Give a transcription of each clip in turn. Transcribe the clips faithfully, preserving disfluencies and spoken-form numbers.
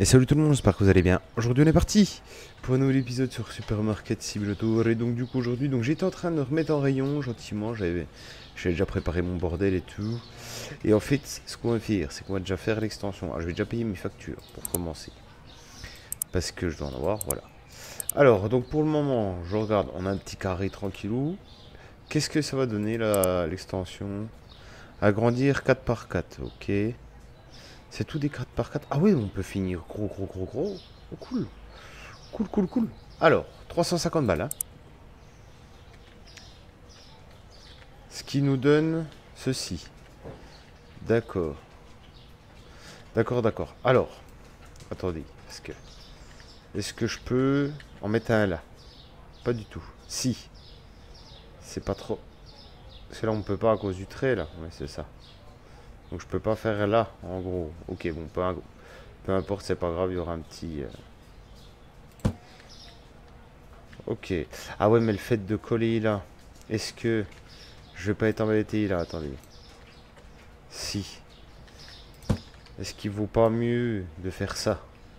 Et salut tout le monde, j'espère que vous allez bien. Aujourd'hui on est parti pour un nouvel épisode sur Supermarket Simulator. Et donc du coup aujourd'hui, donc j'étais en train de remettre en rayon gentiment, j'avais j'avais déjà préparé mon bordel et tout. Et en fait, ce qu'on va faire, c'est qu'on va déjà faire l'extension. Alors je vais déjà payer mes factures pour commencer. Parce que je dois en avoir, voilà. Alors, donc pour le moment, je regarde, on a un petit carré tranquillou. Qu'est-ce que ça va donner là, l'extension? Agrandir quatre par quatre, ok. C'est tout des quatre par quatre. Ah oui, on peut finir gros, gros, gros, gros. Oh, cool. Cool, cool, cool. Alors, trois cent cinquante balles. Hein. Ce qui nous donne ceci. D'accord. D'accord, d'accord. Alors, attendez. Est-ce que, est-ce que je peux en mettre un là? Pas du tout. Si. C'est pas trop. C'est là on peut pas à cause du trait là. Ouais, c'est ça. Donc je peux pas faire là, en gros. Ok, bon, peu, peu importe, c'est pas grave, il y aura un petit... Euh... Ok. Ah ouais, mais le fait de coller là, est-ce que je vais pas être embêté là? Attendez. Si. Est-ce qu'il vaut pas mieux de faire ça?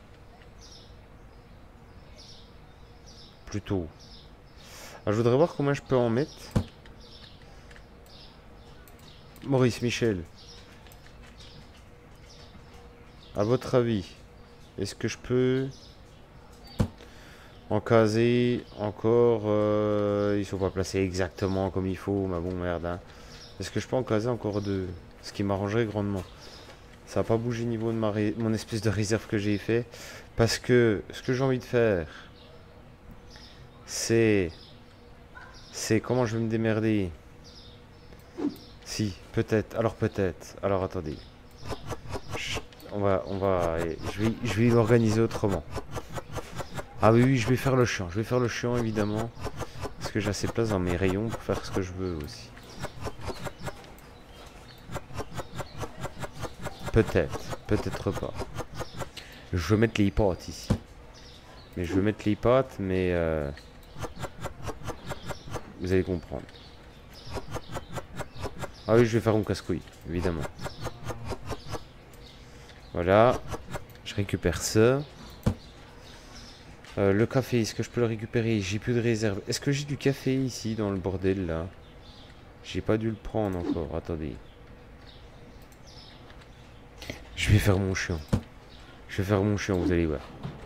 Plutôt. Ah, je voudrais voir combien je peux en mettre. Maurice Michel. À votre avis, est-ce que je peux en caser encore euh, ils sont pas placés exactement comme il faut, mais bon merde. Hein. Est-ce que je peux en caser encore deux? Ce qui m'arrangerait grandement. Ça n'a pas bougé niveau de ma ré... mon espèce de réserve que j'ai fait. Parce que ce que j'ai envie de faire, c'est... C'est comment je vais me démerder. Si, peut-être. Alors peut-être. Alors attendez. On va... On va... Je vais, je vais l'organiser autrement. Ah oui, oui, je vais faire le chiant. Je vais faire le chiant, évidemment. Parce que j'ai assez de place dans mes rayons pour faire ce que je veux aussi. Peut-être. Peut-être pas. Je vais mettre les pâtes ici. Mais je vais mettre les pâtes, mais... Euh... Vous allez comprendre. Ah oui, je vais faire mon casse-couille, évidemment. Voilà. Je récupère ça. Euh, le café, est-ce que je peux le récupérer? J'ai plus de réserve. Est-ce que j'ai du café ici dans le bordel là? J'ai pas dû le prendre encore. Attendez. Je vais faire mon chien. Je vais faire mon chien, vous allez voir.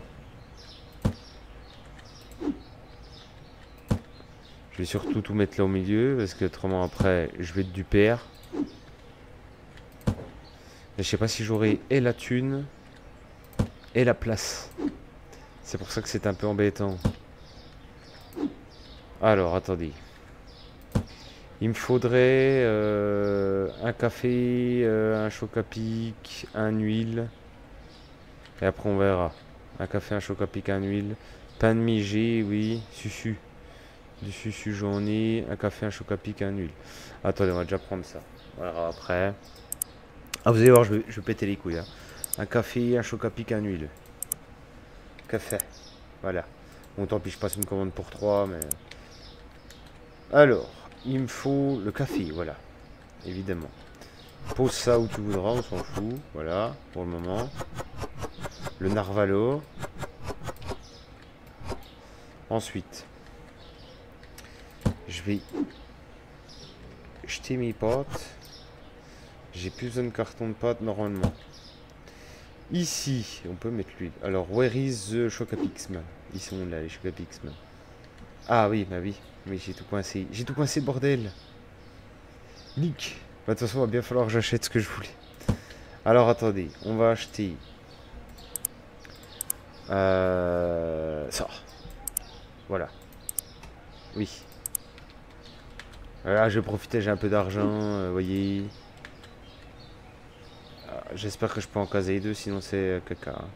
Je vais surtout tout mettre là au milieu parce que autrement après je vais être du père. Et je sais pas si j'aurai et la thune et la place. C'est pour ça que c'est un peu embêtant. Alors attendez. Il me faudrait euh, un café, euh, un choc à pic, un huile. Et après on verra. Un café, un choc à pic, un huile. Pain de mie, j'ai, oui. Susu. Du susu j'en ai. Un café, un choc à pic, un huile. Attendez, on va déjà prendre ça. On verra après. Ah, vous allez voir, je vais, je vais péter les couilles. Hein. Un café, un choc à pic, un huile. Café. Voilà. Bon, tant pis, je passe une commande pour trois, mais... Alors, il me faut le café, voilà. Évidemment. Pose ça où tu voudras, on s'en fout. Voilà, pour le moment. Le narvalo. Ensuite, je vais jeter mes pâtes. J'ai plus besoin de carton de pâte normalement. Ici, on peut mettre l'huile. Alors, where is the Chocapixman? Ils sont là, les Chocapixman. Ah oui, bah oui. Oui, j'ai tout coincé. J'ai tout coincé, bordel. Nick. Bah, de toute façon, il va bien falloir que j'achète ce que je voulais. Alors, attendez. On va acheter... Euh... Ça. Voilà. Oui. Voilà, je vais profiter, j'ai un peu d'argent, vous euh, voyez. Euh, J'espère que je peux en caser deux, sinon c'est euh, caca. Hein.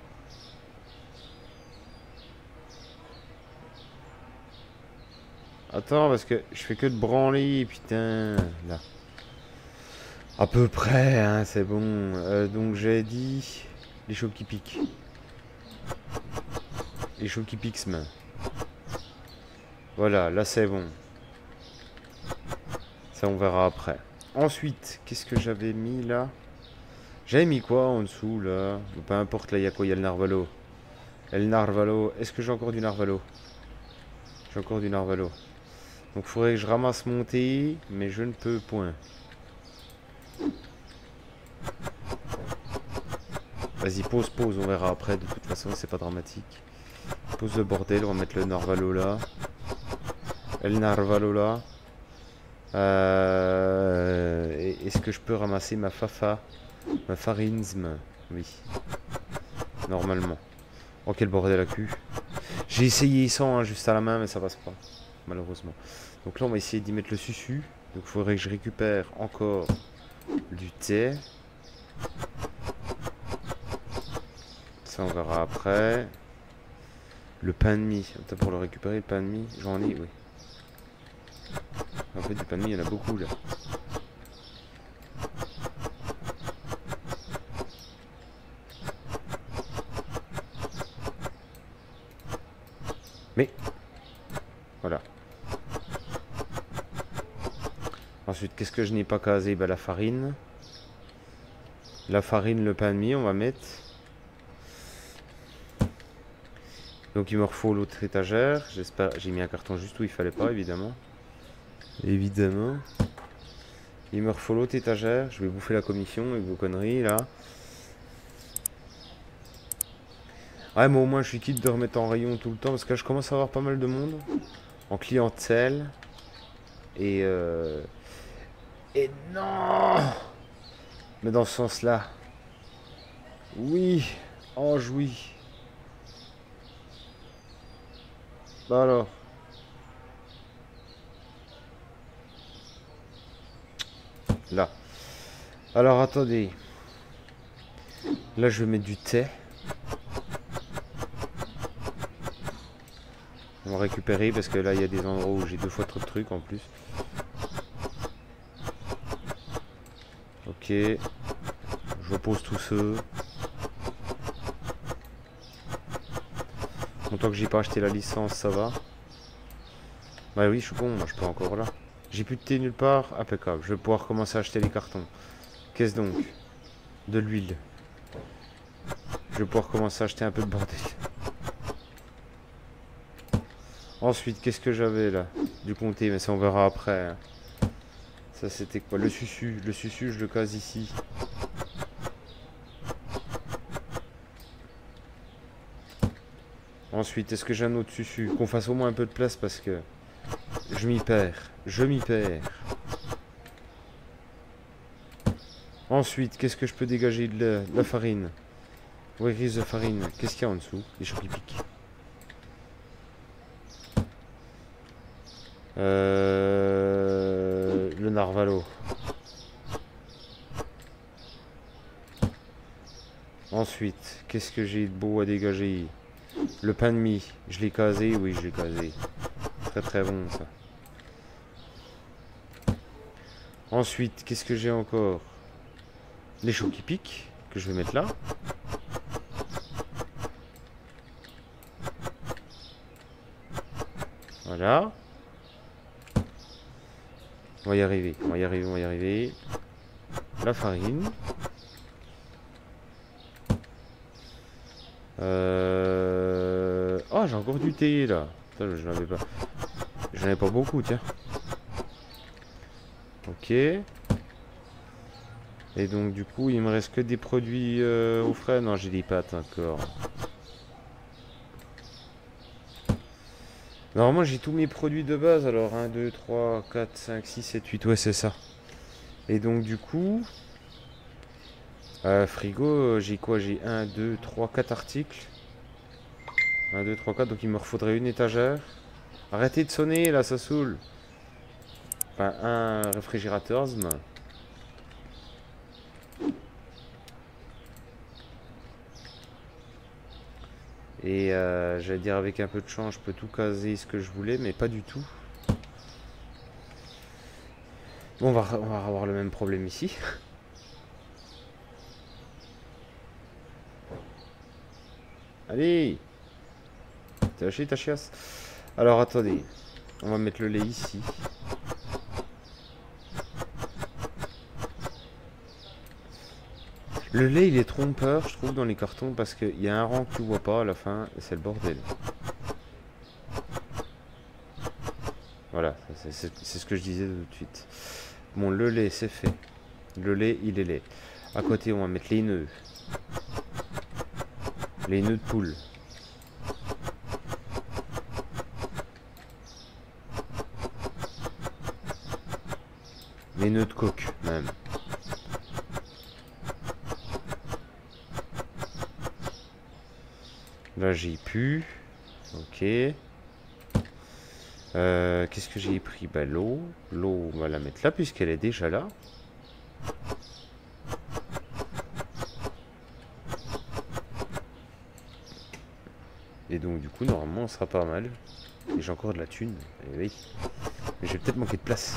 Attends, parce que je fais que de branler, putain, là. À peu près, hein, c'est bon. Euh, donc j'ai dit les chocs qui piquent. Les chocs qui piquent, main. Voilà, là c'est bon. Ça on verra après. Ensuite, qu'est-ce que j'avais mis là? J'avais mis quoi en dessous là? Peu importe, là il y a quoi? Il y a le narvalo. Et le narvalo. Est-ce que j'ai encore du narvalo? J'ai encore du narvalo. Donc il faudrait que je ramasse mon thé, mais je ne peux point. Vas-y, pause, pause, on verra après. De toute façon, c'est pas dramatique. Pose le bordel, on va mettre le narvalo là. El narvalo là. Euh, Est-ce que je peux ramasser ma fafa? Ma farinsme? Oui. Normalement. Oh, quel bordel à cul. J'ai essayé sans, hein, juste à la main, mais ça passe pas. Malheureusement. Donc là, on va essayer d'y mettre le susu. Donc il faudrait que je récupère encore du thé. Ça, on verra après. Le pain de mie. Attends, pour le récupérer, le pain de mie, j'en ai, oui. En fait, du pain de mie, il y en a beaucoup, là. Mais, voilà. Ensuite, qu'est-ce que je n'ai pas casé? Bah, la farine. La farine, le pain de mie, on va mettre. Donc il me refaut l'autre étagère. J'espère. J'ai mis un carton juste où il fallait pas, évidemment. Évidemment. Il me refaut l'autre étagère. Je vais bouffer la commission avec vos conneries là. Ouais, mais au moins je suis quitte de remettre en rayon tout le temps parce que là, je commence à avoir pas mal de monde en clientèle. Et euh... Et non. Mais dans ce sens-là. Oui. Oh, oui. Bah alors. Là. Alors attendez. Là je vais mettre du thé. On va récupérer parce que là il y a des endroits où j'ai deux fois trop de trucs en plus. Ok. Je pose tous ceux. Tant que j'ai pas acheté la licence, ça va. Bah oui, je suis con, moi je peux encore là. J'ai plus de thé nulle part, impeccable. Je vais pouvoir commencer à acheter les cartons. Qu'est-ce donc? De l'huile. Je vais pouvoir commencer à acheter un peu de bordel. Ensuite, qu'est-ce que j'avais là? Du comté, mais ça on verra après. Hein. Ça c'était quoi? Le susu. Le susu, je le case ici. Ensuite, est-ce que j'ai un autre susu? Qu'on fasse au moins un peu de place parce que je m'y perds. Je m'y perds. Ensuite, qu'est-ce que je peux dégager? De la, de la farine. Where is the farine? Qu'est-ce qu'il y a en dessous? Des chocs piquent. Euh, le narvalo. Ensuite, qu'est-ce que j'ai de beau à dégager? Le pain de mie. Je l'ai casé? Oui, je l'ai casé. Très très bon ça. Ensuite, qu'est-ce que j'ai encore? Les chocs qui piquent, que je vais mettre là. Voilà. On va y arriver, on va y arriver, on va y arriver. La farine. Euh... Oh, j'ai encore du thé là. Putain, je n'avais pas. J'en avais pas beaucoup, tiens. Ok. Et donc, du coup, il me reste que des produits euh, au frais. Non, j'ai des pâtes encore. Normalement, j'ai tous mes produits de base. Alors, un, deux, trois, quatre, cinq, six, sept, huit. Ouais, c'est ça. Et donc, du coup... Euh, frigo, j'ai quoi? J'ai un, deux, trois, quatre articles. un, deux, trois, quatre. Donc, il me faudrait une étagère. Arrêtez de sonner, là, ça saoule. Enfin, un réfrigérateur. Et euh, j'allais dire avec un peu de chance, je peux tout caser ce que je voulais, mais pas du tout. Bon, on va, on va avoir le même problème ici. Allez! T'as lâché ta chiasse? Alors attendez, on va mettre le lait ici. Le lait, il est trompeur, je trouve, dans les cartons, parce qu'il y a un rang que tu vois pas à la fin, et c'est le bordel. Voilà, c'est ce que je disais tout de suite. Bon, le lait, c'est fait. Le lait, il est lait. À côté, on va mettre les nœuds. Les nœuds de poule. Les nœuds de coque, même. Là, j'ai pu. Ok. Euh, Qu'est-ce que j'ai pris? Bah, l'eau. L'eau, on va la mettre là, puisqu'elle est déjà là. Et donc, du coup, normalement, on sera pas mal. Et j'ai encore de la thune. Et oui. Mais j'ai peut-être manqué de place.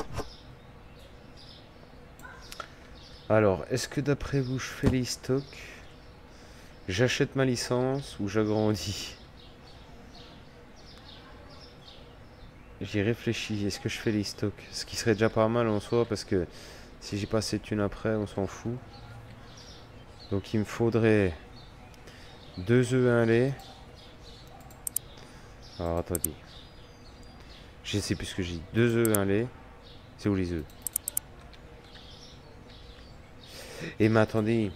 Alors, est-ce que d'après vous, je fais les stocks? J'achète ma licence ou j'agrandis? J'y réfléchis. Est-ce que je fais les stocks? Ce qui serait déjà pas mal en soi, parce que si j'ai pas assez de thunes après, on s'en fout. Donc, il me faudrait deux œufs, un lait. Alors, attendez. Je sais plus ce que j'ai. Deux œufs, un lait. C'est où les œufs? Et mais attendez.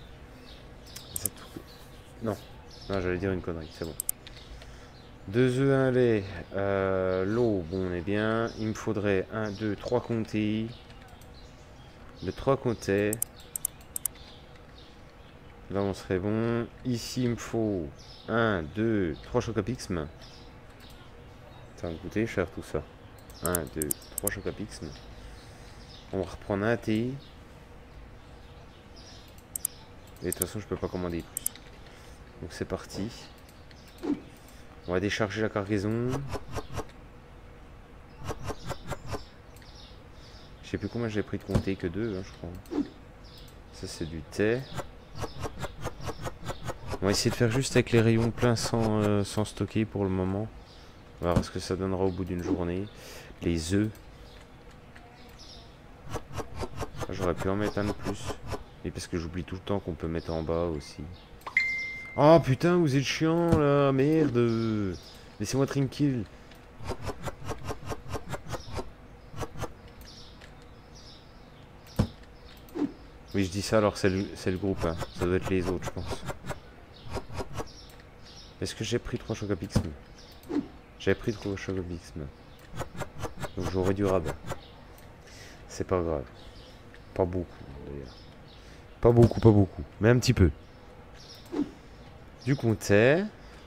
Non. Non, j'allais dire une connerie, c'est bon. Deux œufs, un lait. Euh, L'eau, bon, on est bien. Il me faudrait un, deux, trois comtés. Le trois comtés. Là, on serait bon. Ici, il me faut un, deux, trois Chocapixmes. Ça va me coûter cher tout ça. un, deux, trois Chocapixmes. On va reprendre un thé. Et de toute façon, je peux pas commander plus. Donc c'est parti. On va décharger la cargaison. Je sais plus combien j'ai pris de compter, que deux, hein, je crois. Ça c'est du thé. On va essayer de faire juste avec les rayons pleins sans, euh, sans stocker pour le moment. On va voir ce que ça donnera au bout d'une journée. Les œufs. J'aurais pu en mettre un de plus. Et parce que j'oublie tout le temps qu'on peut mettre en bas aussi. Oh putain, vous êtes chiant là, merde. Laissez-moi tranquille. Oui, je dis ça alors c'est le, le groupe, hein. Ça doit être les autres, je pense. Est-ce que j'ai pris trois Chocapixmes? J'ai pris trois Chocapixmes. Donc j'aurais du rabat. C'est pas grave. Pas beaucoup d'ailleurs. Pas beaucoup, pas beaucoup. Mais un petit peu. Du comté.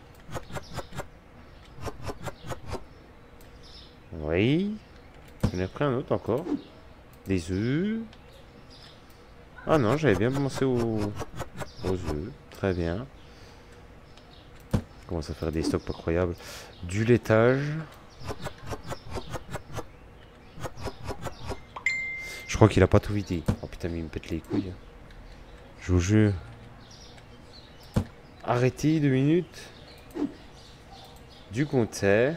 Oui. J'en ai repris un autre encore. Des œufs. Ah non, j'avais bien pensé aux, aux œufs. Très bien. On commence à faire des stocks pas croyables. Du laitage. Je crois qu'il a pas tout vidé. Oh putain, mais il me pète les couilles. Je vous jure. Arrêtez deux minutes. Du comté.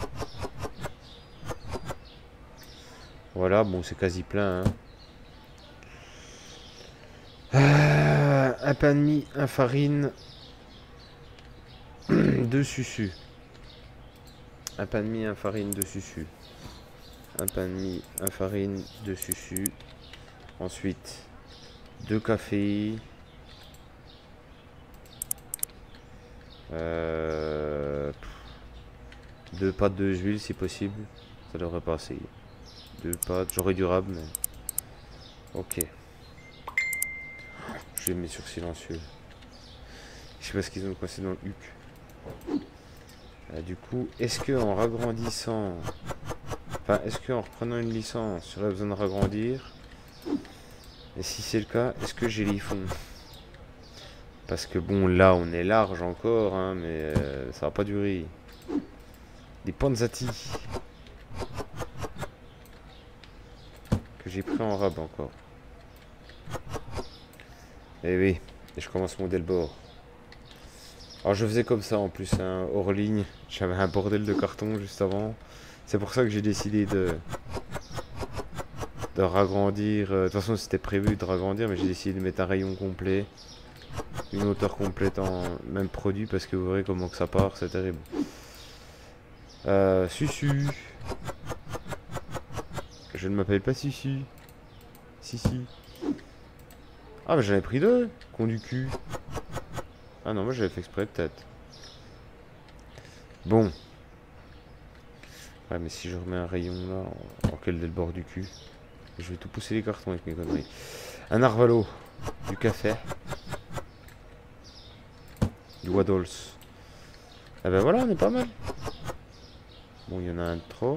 Voilà, bon, c'est quasi plein. Hein. Euh, un pain de mie, un farine, deux sucus. Un pain de mie, un farine, deux sucus. Un pain de mie, un farine, deux sucus. Ensuite, deux cafés. Euh, deux pâtes de huile si possible. Ça devrait passer. Deux pâtes, j'aurais durable mais... Ok. Je les mets sur silencieux. Je sais pas ce qu'ils ont coincé dans le huc. Euh, du coup, est-ce que en ragrandissant... Enfin, est-ce qu'en reprenant une licence, j'aurais besoin de ragrandir? Et si c'est le cas, est-ce que j'ai les fonds? Parce que bon, là, on est large encore, hein, mais euh, ça va pas durer. Des panzati. Que j'ai pris en rab encore. Eh oui, et je commence mon Delbord. Alors je faisais comme ça en plus, hein, hors ligne. J'avais un bordel de carton juste avant. C'est pour ça que j'ai décidé de... de ragrandir. De toute façon c'était prévu de ragrandir, mais j'ai décidé de mettre un rayon complet. une hauteur complète en même produit parce que vous verrez comment que ça part, c'est terrible. Euh, Susu. Je ne m'appelle pas Susu. Si, si. Ah, mais j'en ai pris deux. Con du cul. Ah non, moi j'avais fait exprès peut-être. Bon. Ouais, mais si je remets un rayon là, en quel dès le bord du cul. Je vais tout pousser les cartons avec mes conneries. Un narvalo. Du café. Du waddles. Ah ben voilà, on est pas mal. Bon, il y en a un de trop.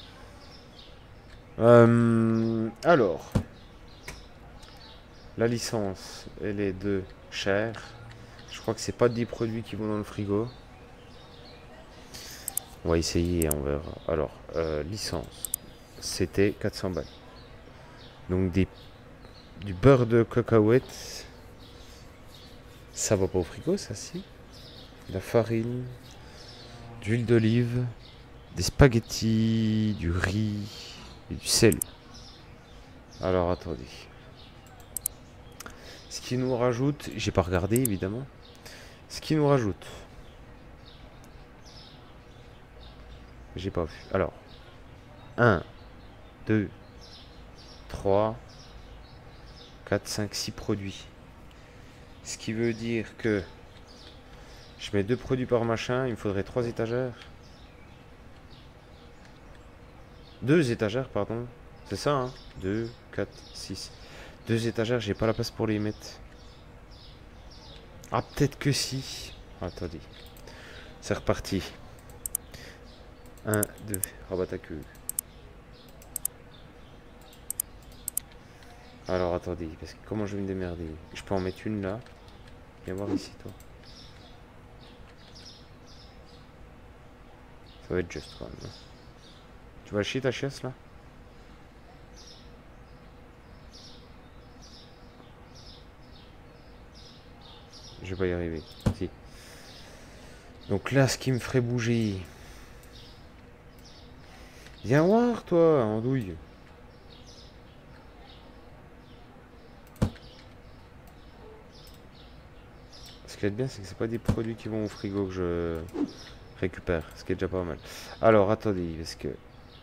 Euh, alors. La licence, elle est de chère. Je crois que c'est pas dix produits qui vont dans le frigo. On va essayer, on verra. Alors, euh, licence. C'était quatre cents balles. Donc des, du beurre de cacahuète. Ça va pas au frigo, ça, si. De la farine. D'huile d'olive. Des spaghettis. Du riz. Et du sel. Alors, attendez. Ce qui nous rajoute... J'ai pas regardé, évidemment. Ce qui nous rajoute... J'ai pas vu. Alors. un, deux, trois, quatre, cinq, six produits. Ce qui veut dire que... Je mets deux produits par machin. Il me faudrait trois étagères. Deux étagères, pardon. C'est ça, hein. deux, quatre, six. Deux étagères, j'ai pas la place pour les mettre. Ah, peut-être que si. Attendez. C'est reparti. un, deux, rabat ta queue. Alors, attendez, parce que comment je vais me démerder? Je peux en mettre une là. Viens voir ici, toi. Ça va être juste, quand même. Tu vas chier ta chiasse, là? Je vais pas y arriver. Si. Donc là, ce qui me ferait bouger... Viens voir, toi, andouille. Ce qui est bien, c'est que c'est pas des produits qui vont au frigo que je récupère. Ce qui est déjà pas mal. Alors, attendez, parce que...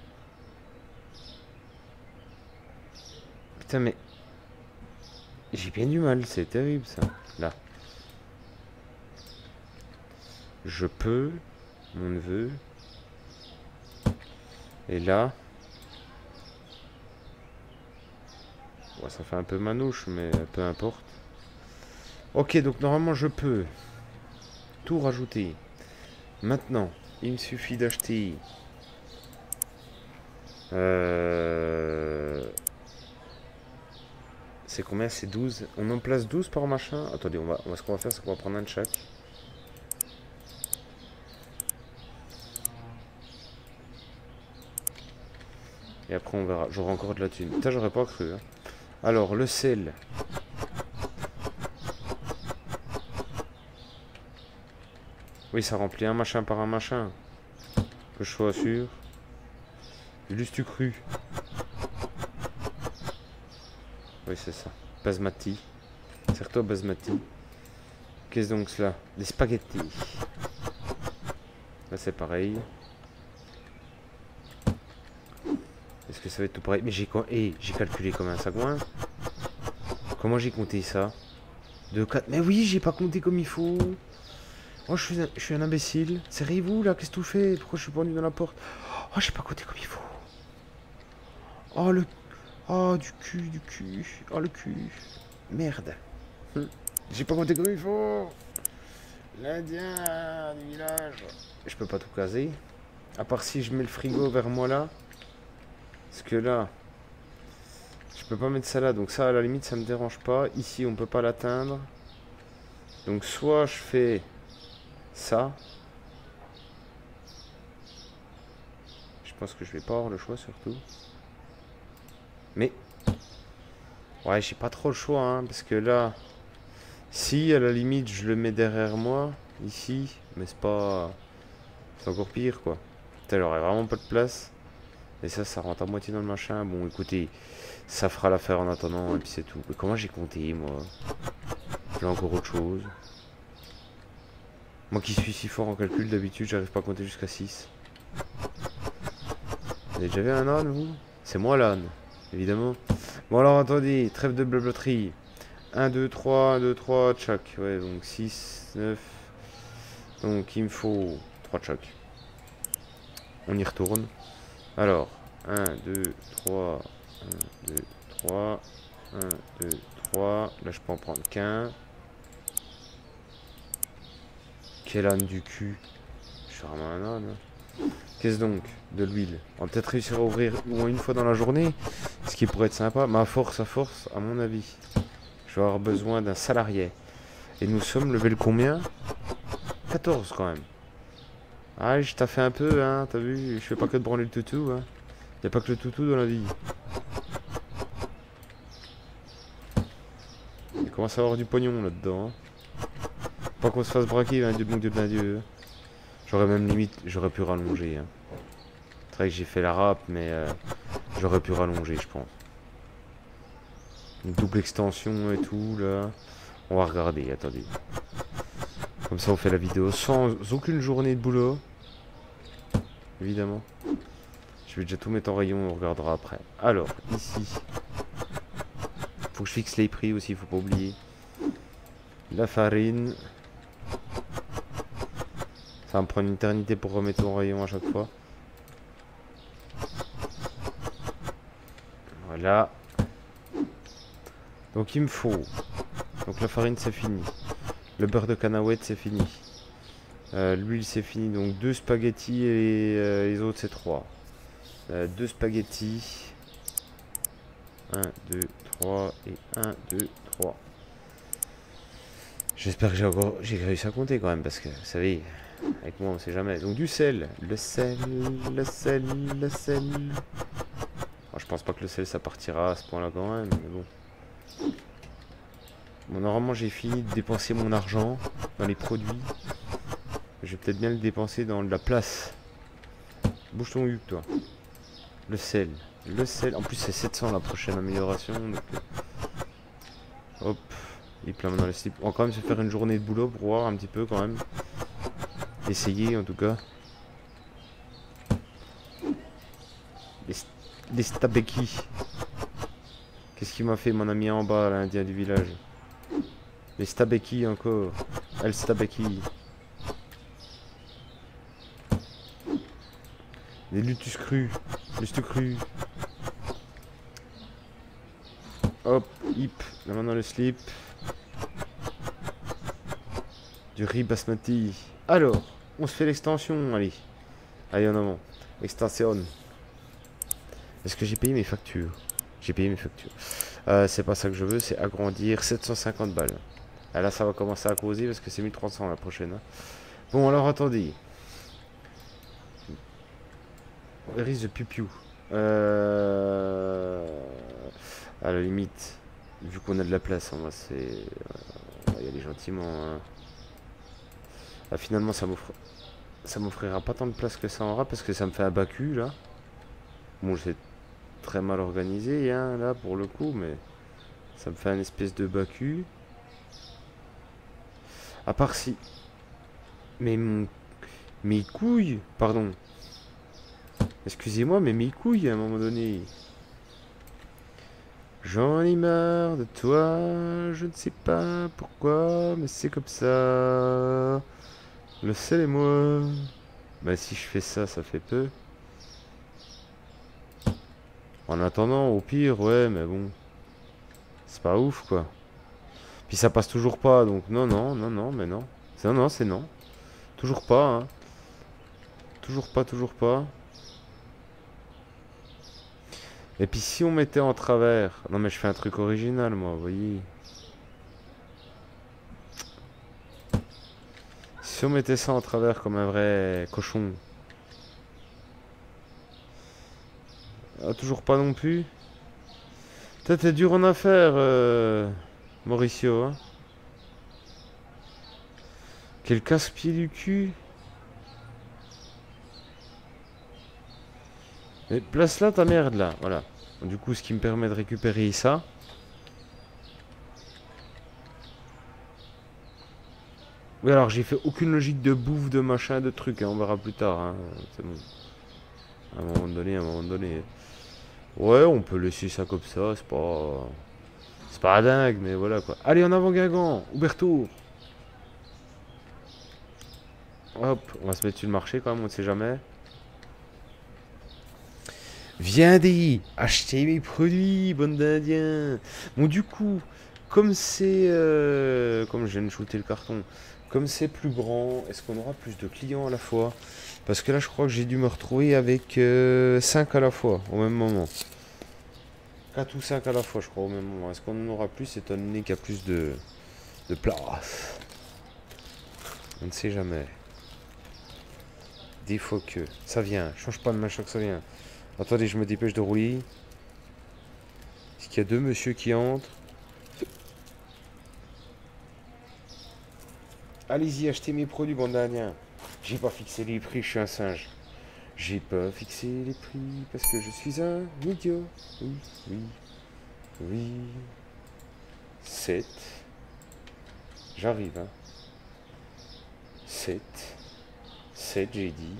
Putain, mais... J'ai bien du mal, c'est terrible, ça. Là. Je peux... Mon neveu... Et là... Bon, ça fait un peu manouche, mais peu importe. Ok, donc normalement je peux tout rajouter. Maintenant, il me suffit d'acheter... Euh... C'est combien? C'est douze. On en place douze par machin. Attendez, on va, on va ce qu'on va faire, c'est qu'on va prendre un de chaque. Et après on verra. J'aurai encore de la thune. Putain, j'aurais pas cru. Hein. Alors, le sel. Oui, ça remplit un machin par un machin. Que je sois sûr. Juste du cru. Oui, c'est ça. Basmati. Serre-toi, basmati. Qu'est-ce donc cela? Des spaghettis. Là, c'est pareil. Est-ce que ça va être tout pareil? Mais j'ai hey, j'ai calculé comme un sagouin. Comment j'ai compté ça? deux, quatre. Mais oui, j'ai pas compté comme il faut. Oh, je suis un, je suis un imbécile. Serrez-vous là, qu'est-ce que tu fais? Pourquoi je suis pendu dans la porte? Oh, j'ai pas compté comme il faut. Oh, le... Oh, du cul, du cul. Oh, le cul. Merde. Hum. J'ai pas compté comme il faut. L'Indien du village. Je peux pas tout caser. À part si je mets le frigo vers moi là. Parce que là, je peux pas mettre ça là. Donc ça, à la limite, ça me dérange pas. Ici, on peut pas l'atteindre. Donc soit je fais ça. Je pense que je vais pas avoir le choix surtout. Mais, ouais, j'ai pas trop le choix. Hein, parce que là, si à la limite, je le mets derrière moi, ici. Mais c'est pas... C'est encore pire, quoi. Putain, il aurait vraiment pas de place. Et ça, ça rentre à moitié dans le machin. Bon, écoutez, ça fera l'affaire en attendant, et puis c'est tout. Mais comment j'ai compté, moi? J'ai encore autre chose. Moi qui suis si fort en calcul, d'habitude, j'arrive pas à compter jusqu'à six. Vous avez déjà vu un âne, vous? C'est moi l'âne, évidemment. Bon alors, attendez, trêve de blablaterie. un, deux, trois, un, deux, trois, tchac. Ouais, donc six, neuf. Donc il me faut trois tchac. On y retourne. Alors, un, deux, trois, un, deux, trois, un, deux, trois. Là, je peux en prendre qu'un. Quel âne du cul. Je suis vraiment un âne. Hein. Qu'est-ce donc? De l'huile. On va peut-être réussir à ouvrir au moins une fois dans la journée. Ce qui pourrait être sympa. Ma force à force, à mon avis. Je vais avoir besoin d'un salarié. Et nous sommes level combien? quatorze quand même. Ah, je t'ai fait un peu, hein. T'as vu? Je fais pas que de branler le toutou, hein. Y a pas que le toutou dans la vie. Il commence à avoir du pognon là-dedans. Hein. Pas qu'on se fasse braquer, hein, Dieu de mon Dieu de Dieu. J'aurais même limite, j'aurais pu rallonger. Hein. C'est vrai que j'ai fait la râpe, mais euh, j'aurais pu rallonger, je pense. Une double extension et tout, là. On va regarder, attendez. Comme ça, on fait la vidéo sans aucune journée de boulot. Évidemment. Je vais déjà tout mettre en rayon, on regardera après. Alors, ici. Faut que je fixe les prix aussi, faut pas oublier. La farine. Ça va me prendre une éternité pour remettre en rayon à chaque fois. Voilà. Donc il me faut. Donc la farine c'est fini. Le beurre de cacahuète c'est fini. Euh, L'huile c'est fini. Donc deux spaghettis et euh, les autres c'est trois. Euh, deux spaghettis. un, deux, trois et un, deux, trois. J'espère que j'ai encore j'ai réussi à compter quand même parce que vous savez, avec moi on sait jamais. Donc du sel, le sel, le sel, le sel. Bon, je pense pas que le sel ça partira à ce point là quand même, mais bon. Bon, normalement j'ai fini de dépenser mon argent dans les produits. Je vais peut-être bien le dépenser dans la place. Bouge ton huc toi. Le sel, le sel. En plus c'est sept cents la prochaine amélioration. Donc... Hop. Il plein dans les slips. On va quand même se faire une journée de boulot pour voir un petit peu quand même. Essayer en tout cas. Les, les stabeki. Qu'est-ce qu'il m'a fait mon ami en bas, l'Indien du village? Les stabeki encore. El stabeki. Les lutus crus. Lutus crus. Hop, hip. La main dans le slip. Du riz basmati. Alors, on se fait l'extension, allez. Allez, en avant. Extension. Est-ce que j'ai payé mes factures? J'ai payé mes factures. Euh, c'est pas ça que je veux, c'est agrandir sept cent cinquante balles. Ah, là, ça va commencer à causer parce que c'est mille trois cents la prochaine. Hein. Bon, alors attendez. Risque de pipiou. Euh... À la limite, vu qu'on a de la place, on va c'est... On va y aller gentiment. Hein. Ah, finalement, ça m'offre... Ça m'offrira pas tant de place que ça en aura parce que ça me fait un bacu là. Bon, c'est très mal organisé hein, là pour le coup, mais ça me fait un espèce de bacu. À part si... Mais mon... Mes couilles... Pardon. Excusez-moi, mais mes couilles à un moment donné... J'en ai marre de toi, je ne sais pas pourquoi, mais c'est comme ça. Le sel et moi. Bah si je fais ça, ça fait peu. En attendant, au pire, ouais, mais bon. C'est pas ouf, quoi. Puis ça passe toujours pas, donc non, non, non, non, mais non. Non, non, c'est non. Toujours pas, hein. Toujours pas, toujours pas. Et puis si on mettait en travers... Non mais je fais un truc original moi, vous voyez. Si on mettait ça en travers comme un vrai cochon... Ah, toujours pas non plus. Toi t'es dur en affaires, euh... Mauricio. Hein. Quel casse-pied du cul. Et place là ta merde là, voilà. Du coup ce qui me permet de récupérer ça. Oui, alors j'ai fait aucune logique de bouffe, de machin, de trucs, hein, on verra plus tard, hein. C'est bon. À un moment donné, à un moment donné. Ouais, on peut laisser ça comme ça, c'est pas... C'est pas dingue, mais voilà quoi. Allez, en avant Guingamp, Huberto. Hop, on va se mettre sur le marché quand même, on ne sait jamais. Viendez acheter mes produits, bande d'indiens. Bon, du coup, comme c'est... euh, comme je viens de shooter le carton, comme c'est plus grand, est-ce qu'on aura plus de clients à la fois? Parce que là, je crois que j'ai dû me retrouver avec euh, cinq à la fois, au même moment. quatre ou cinq à la fois, je crois, au même moment. Est-ce qu'on en aura plus, étant donné qu'il y a plus de, de place? On ne sait jamais. Des fois que... Ça vient, change pas de machin que ça vient. Attendez, je me dépêche de rouler. Est-ce qu'il y a deux monsieur qui entrent? Allez-y, achetez mes produits, bande d'indiens. J'ai pas fixé les prix, je suis un singe. J'ai pas fixé les prix parce que je suis un idiot. Oui, oui, oui. sept. J'arrive, hein. sept. sept, j'ai dit.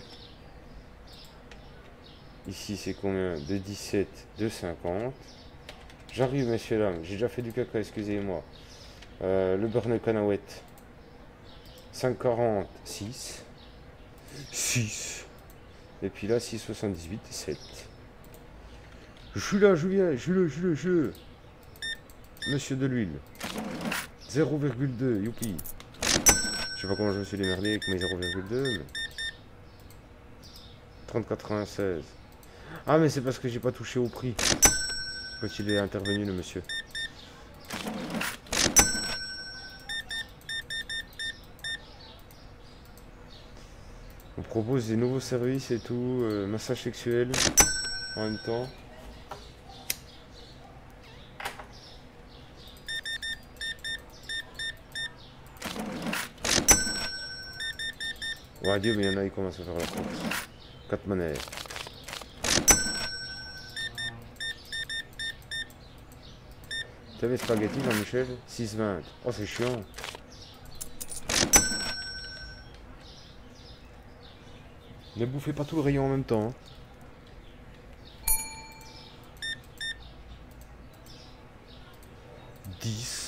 Ici, c'est combien? De dix-sept, de cinquante. J'arrive, messieurs, dames. J'ai déjà fait du caca, excusez-moi. Euh, le burn canahouette. cinq quarante, six. six. Et puis là, six soixante-dix-huit, sept. Je suis là, Julien, je suis là, je suis là, je suis là. Monsieur de l'huile. zéro virgule deux, youpi. Je sais pas comment je me suis démerdé avec mes zéro virgule deux, mais... trente quatre-vingt-seize. Ah, mais c'est parce que j'ai pas touché au prix. Quand il est intervenu, le monsieur. On propose des nouveaux services et tout, euh, massage sexuel en même temps. Ouais, Dieu, mais il y en a, ils commencent à faire la course. quatre manettes. Tu avais spaghetti, Jean-Michel? six vingt. Oh, c'est chiant. Ne bouffez pas tout le rayon en même temps. Hein. dix.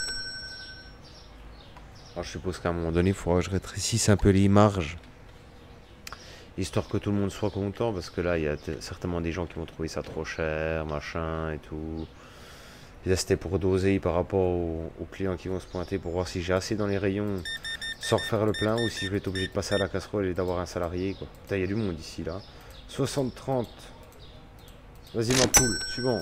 Alors, je suppose qu'à un moment donné, il faudra que je rétrécisse un peu les marges. Histoire que tout le monde soit content, parce que là, il y a certainement des gens qui vont trouver ça trop cher, machin et tout. Et là, c'était pour doser par rapport aux, aux clients qui vont se pointer pour voir si j'ai assez dans les rayons sans refaire le plein ou si je vais être obligé de passer à la casserole et d'avoir un salarié, quoi. Putain, il y a du monde ici, là. soixante trente. Vas-y, ma poule, suivant.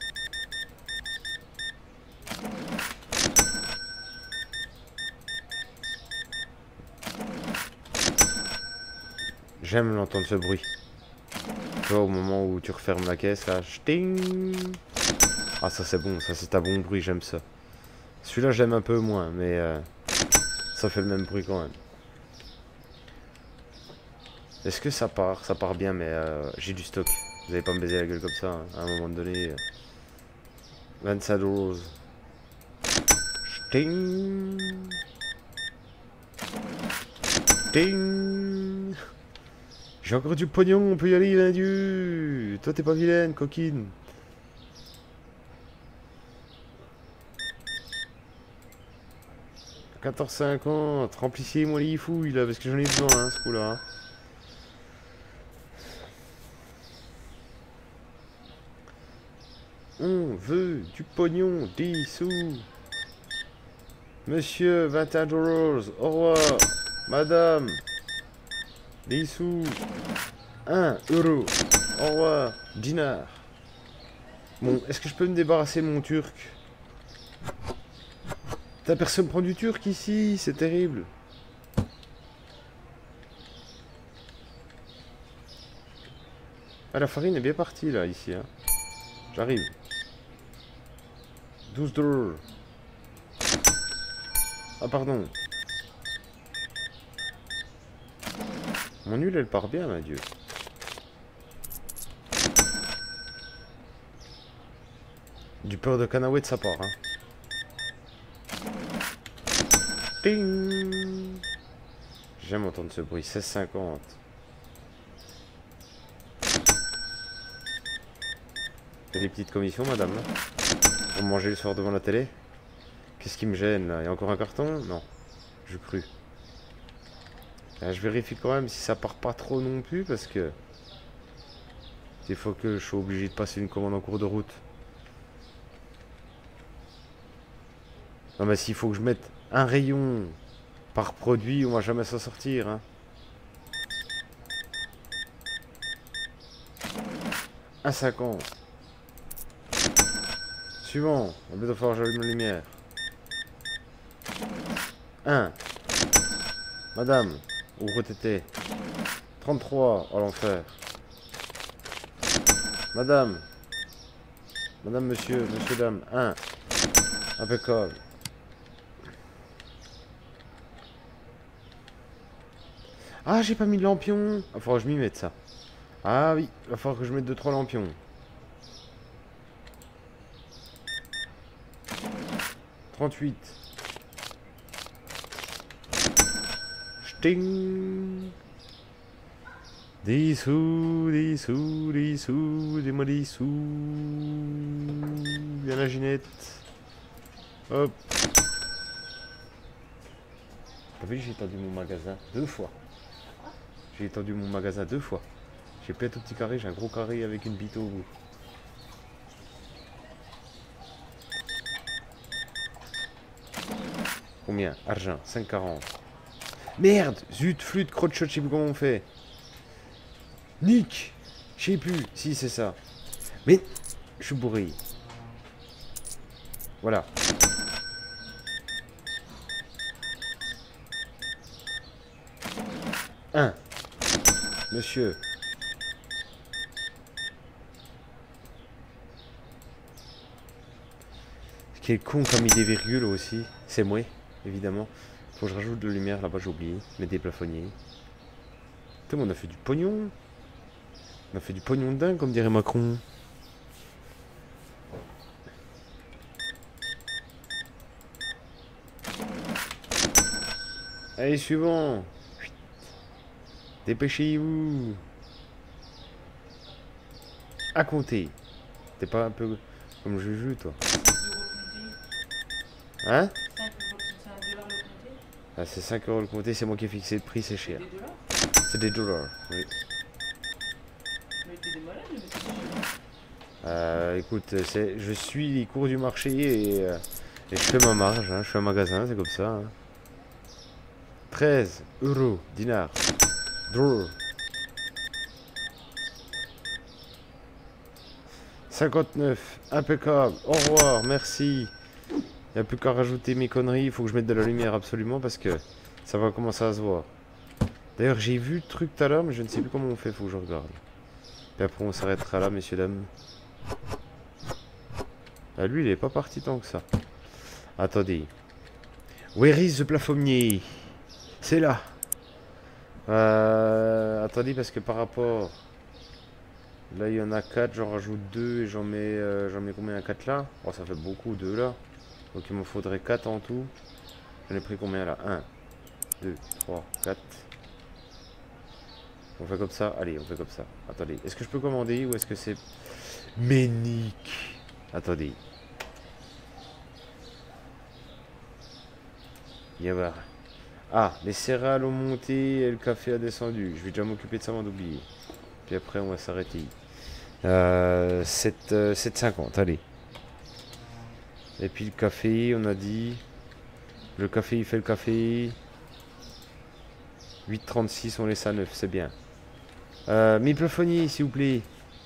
J'aime l'entendre ce bruit. Tu vois, au moment où tu refermes la caisse, là, ch'ting. Ah, ça c'est bon, ça c'est un bon bruit, j'aime ça. Celui-là, j'aime un peu moins, mais euh, ça fait le même bruit quand même. Est-ce que ça part? Ça part bien, mais euh, j'ai du stock. Vous allez pas me baiser la gueule comme ça, hein, à un moment donné. Euh, vingt-cinq euros. Ch'ting. Ch'ting. J'ai encore du pognon, on peut y aller, vilain Dieu. Toi, t'es pas vilaine, coquine. quatorze cinquante, remplissez-moi les fouilles là, parce que j'en ai besoin, hein, ce coup-là. Hein. On veut du pognon, dix sous. Monsieur, vingt et un euros, au revoir. Madame, dix sous. un euro, au revoir. Dinar. Bon, est-ce que je peux me débarrasser de mon turc? Putain, personne prend du turc ici, c'est terrible. Ah, la farine est bien partie là, ici. Hein. J'arrive. douze dollars. Ah, pardon. Mon huile, elle part bien, ma Dieu. Du beurre de cacahuète, ça part. Hein. Ding. J'aime entendre ce bruit. seize cinquante. Fait des petites commissions, madame, là. Pour manger le soir devant la télé. Qu'est-ce qui me gêne, là? Il y a encore un carton? Non. Je crus. Là, je vérifie quand même si ça part pas trop non plus, parce que... des fois que je suis obligé de passer une commande en cours de route. Non, mais s'il faut que je mette un rayon par produit, on va jamais s'en sortir, hein. un cinquante. Suivant. On va bientôt falloir que j'allume la lumière. un. Madame. Ouvre tété. trente-trois. Oh l'enfer. Madame. Madame, monsieur, monsieur, dame. un. Impeccable. Ah, j'ai pas mis de lampion. Il va falloir que je m'y mette ça. Ah oui, il va falloir que je mette deux trois lampions. trente-huit. Sting. Des sous, des sous, des sous, des moi des sous. Viens la Ginette. Hop. T'as vu, j'ai étendu mon magasin deux fois. J'ai étendu mon magasin deux fois. J'ai pas un tout petit carré, j'ai un gros carré avec une bite au bout. Combien? Argent, cinq quarante. Merde! Zut, flûte, crotte, shot, je sais plus comment on fait. Nick! Je sais plus. Si, c'est ça. Mais, je suis bourré. Voilà. Un. Monsieur. Quel con qui a mis des virgules aussi. C'est moi, évidemment. Faut que je rajoute de la lumière là-bas, j'ai oublié. Mettre des plafonniers. Putain, on a fait du pognon. On a fait du pognon de dingue, comme dirait Macron. Allez, suivant. Dépêchez-vous. À compter. T'es pas un peu comme Juju, toi? Hein? Ah, c'est cinq euros le compté, c'est moi qui ai fixé le prix, c'est cher. C'est des dollars, oui. Euh, écoute, je suis les cours du marché et, euh, et je fais ma marge, hein, je fais un magasin, c'est comme ça. Hein. treize euros, dinars, draw. cinquante-neuf, impeccable, au revoir, merci. Il n'y a plus qu'à rajouter mes conneries, il faut que je mette de la lumière absolument parce que ça va commencer à se voir. D'ailleurs, j'ai vu le truc tout à l'heure, mais je ne sais plus comment on fait, il faut que je regarde. Et après, on s'arrêtera là, messieurs, dames. Ah, lui, il est pas parti tant que ça. Attendez. Where is the plafonnier? C'est là. Euh, attendez, parce que par rapport... Là, il y en a quatre, j'en rajoute deux et j'en mets, euh, j'en mets combien? quatre là? Oh, ça fait beaucoup, deux là. Donc, il m'en faudrait quatre en tout. J'en ai pris combien là? un, deux, trois, quatre. On fait comme ça? Allez, on fait comme ça. Attendez, est-ce que je peux commander ou est-ce que c'est... Ménique. Attendez. Il y a... Ah, les céréales ont monté et le café a descendu. Je vais déjà m'occuper de ça avant d'oublier. Puis après, on va s'arrêter. Euh, sept, euh, sept cinquante, allez. Et puis le café, on a dit... Le café, il fait le café. huit trente-six, on laisse à neuf, c'est bien. Euh, mes plafonniers, s'il vous plaît.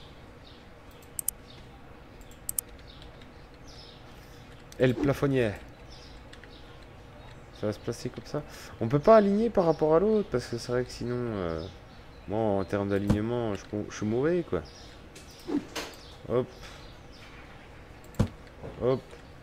Et le plafonnier. Ça va se placer comme ça. On peut pas aligner par rapport à l'autre, parce que c'est vrai que sinon... Euh, moi, en termes d'alignement, je, je suis mauvais, quoi. Hop. Hop.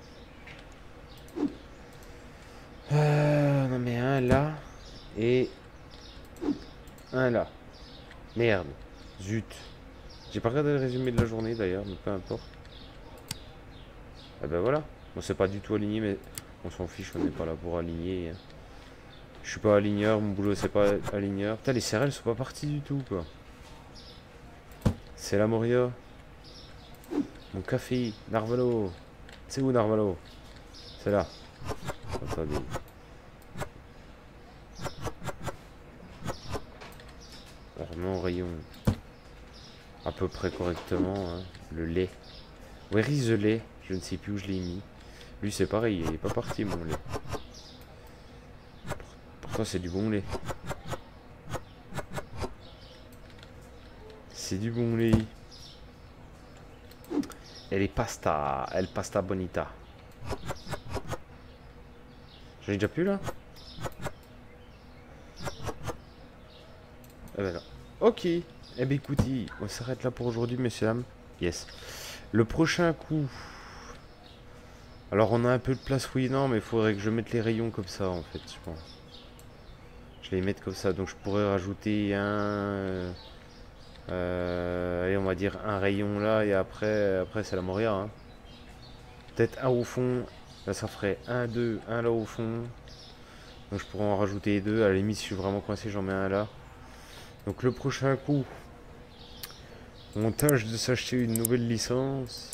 Euh, on en met un là. Et... un là. Merde. Zut. J'ai pas regardé le résumé de la journée, d'ailleurs, mais peu importe. Et ben voilà. Bon, c'est pas du tout aligné, mais on s'en fiche, on n'est pas là pour aligner. Hein. Je suis pas aligneur, mon boulot c'est pas aligneur. Putain, les céréales sont pas parties du tout, quoi. C'est la Moria. Mon café, Narvalo. C'est où Narvalo? C'est là. Attendez. On remet en rayon à peu près correctement, hein. Le lait. Where is the lait? Je ne sais plus où je l'ai mis. Lui c'est pareil, il est pas parti mon lait. Pourtant c'est du bon lait. C'est du bon lait. Elle est pasta, elle pasta bonita. J'en ai déjà plus là? Eh ben là. Ok. Eh ben écoutez, on s'arrête là pour aujourd'hui, messieurs dames. Yes. Le prochain coup. Alors on a un peu de place fouillant, mais il faudrait que je mette les rayons comme ça en fait, je pense. Je vais les mettre comme ça, donc je pourrais rajouter un... Euh, allez, on va dire un rayon là, et après, après c'est la Moria. Hein. Peut-être un au fond. Là ça ferait un, deux, un là au fond. Donc je pourrais en rajouter deux. À la limite, si je suis vraiment coincé, j'en mets un là. Donc le prochain coup, on tâche de s'acheter une nouvelle licence.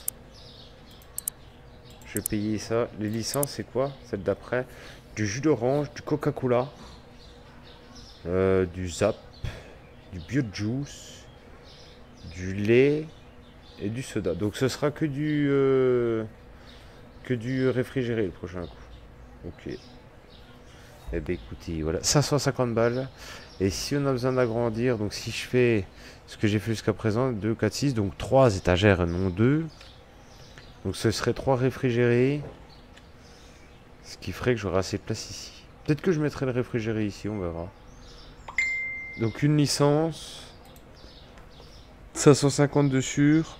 Je vais payer ça. Les licences, c'est quoi? Celle d'après. Du jus d'orange, du Coca-Cola, euh, du Zap, du Biojuice, du lait et du soda. Donc ce sera que du euh, que du réfrigéré le prochain coup. Ok. Eh bien écoutez, voilà, cinq cent cinquante balles. Et si on a besoin d'agrandir, donc si je fais ce que j'ai fait jusqu'à présent, deux, quatre, six, donc trois étagères, non deux. Donc ce serait trois réfrigérés. Ce qui ferait que j'aurai assez de place ici. Peut-être que je mettrai le réfrigéré ici, on verra. Donc une licence. cinq cent cinquante de sûr.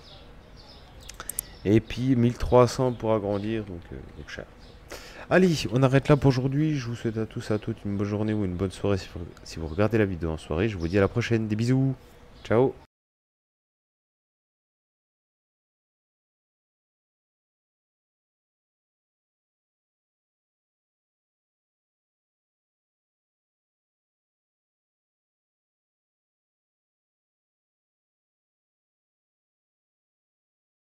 Et puis mille trois cents pour agrandir, donc, euh, donc cher. Allez, on arrête là pour aujourd'hui. Je vous souhaite à tous et à toutes une bonne journée ou une bonne soirée si vous, si vous regardez la vidéo en soirée. Je vous dis à la prochaine. Des bisous. Ciao.